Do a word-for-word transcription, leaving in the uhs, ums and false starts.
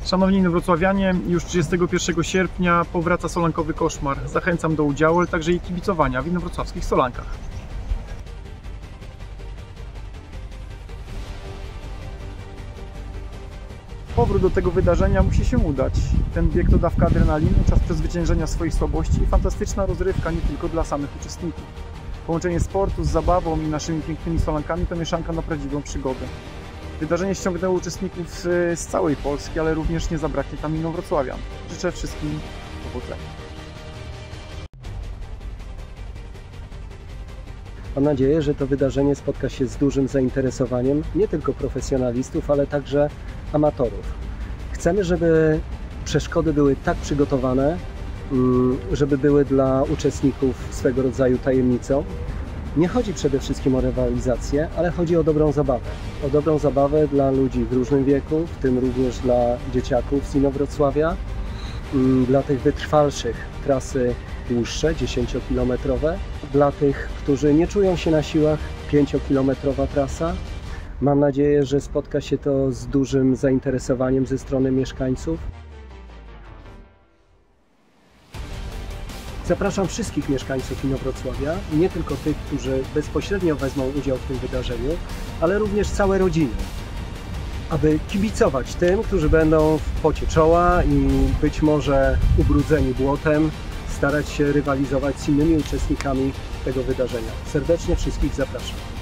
Szanowni inowrocławianie, już trzydziestego pierwszego sierpnia powraca solankowy koszmar. Zachęcam do udziału, ale także i kibicowania w inowrocławskich solankach. Powrót do tego wydarzenia musi się udać. Ten bieg to dawka adrenaliny, czas przezwyciężenia swoich słabości i fantastyczna rozrywka nie tylko dla samych uczestników. Połączenie sportu z zabawą i naszymi pięknymi solankami to mieszanka na prawdziwą przygodę. Wydarzenie ściągnęło uczestników z całej Polski, ale również nie zabraknie tam inowrocławian. Życzę wszystkim powodzenia. Mam nadzieję, że to wydarzenie spotka się z dużym zainteresowaniem nie tylko profesjonalistów, ale także amatorów. Chcemy, żeby przeszkody były tak przygotowane, żeby były dla uczestników swego rodzaju tajemnicą. Nie chodzi przede wszystkim o rywalizację, ale chodzi o dobrą zabawę. O dobrą zabawę dla ludzi w różnym wieku, w tym również dla dzieciaków z Inowrocławia, dla tych wytrwalszych trasy dłuższe, dziesięciokilometrowe, dla tych, którzy nie czują się na siłach, pięciokilometrowa trasa. Mam nadzieję, że spotka się to z dużym zainteresowaniem ze strony mieszkańców. Zapraszam wszystkich mieszkańców Inowrocławia, nie tylko tych, którzy bezpośrednio wezmą udział w tym wydarzeniu, ale również całe rodziny, aby kibicować tym, którzy będą w pocie czoła i być może ubrudzeni błotem, starać się rywalizować z innymi uczestnikami tego wydarzenia. Serdecznie wszystkich zapraszam.